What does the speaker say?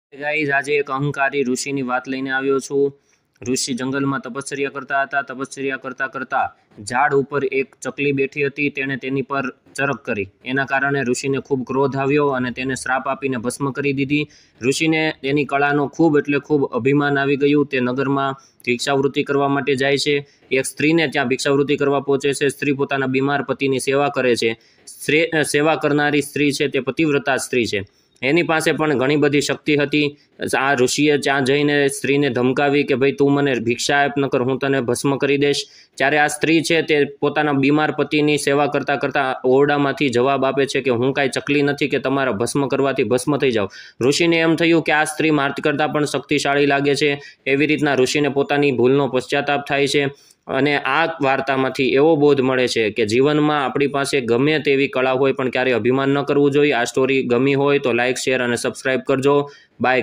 Guys આજે એક અહંકારી ઋષિની વાત લઈને આવ્યો છું। ઋષિ જંગલમાં તપશ્ચર્યા કરતા હતા। તપશ્ચર્યા કરતા કરતા ઝાડ ઉપર એક ચકલી બેઠી હતી। તેણે તેની પર ચરક કરી। એના કારણે ઋષિને ખૂબ ક્રોધ આવ્યો અને તેને શ્રાપ આપીને ભસ્મ કરી દીધી। ઋષિને તેની કળાનો ખૂબ એટલે ખૂબ અભિમાન આવી ગયું। તે નગરમાં ભિક્ષાવૃત્તિ કરવા માટે જાય છે। એક સ્ત્રીને ત્યાં ભિક્ષાવૃત્તિ કરવા પહોંચે છે। સ્ત્રી પોતાના બીમાર પતિની સેવા કરે છે। સેવા કરનારી સ્ત્રી છે તે પતિવ્રતા સ્ત્રી છે। એની પાસે પણ ઘણી બધી શક્તિ હતી। આ ઋષિએ ત્યાં જઈને સ્ત્રીને ધમકાવી કે ભાઈ તું મને ભિક્ષા આપ, નકર હું તને ભસ્મ કરી દઈશ। ત્યારે આ સ્ત્રી છે તે પોતાના બીમાર પતિની સેવા કરતા કરતા ઓરડામાંથી જવાબ આપે છે કે હું કાંઈ ચકલી નથી કે તમારા ભસ્મ કરવાથી ભસ્મ થઈ જાવ। ઋષિને એમ થયું કે આ સ્ત્રી માર્ગ કરતાં પણ શક્તિશાળી લાગે છે। એવી રીતના ઋષિને પોતાની ભૂલનો પશ્ચાતાપ થાય છે અને આ વાર્તામાંથી એવો બોધ મળે છે કે જીવનમાં આપણી પાસે ગમે તેવી કળા હોય પણ ક્યારેય અભિમાન ન કરવું જોઈએ। આ સ્ટોરી ગમી હોય તો લાઇક, શેર અને સબસ્ક્રાઇબ કરજો। બાય।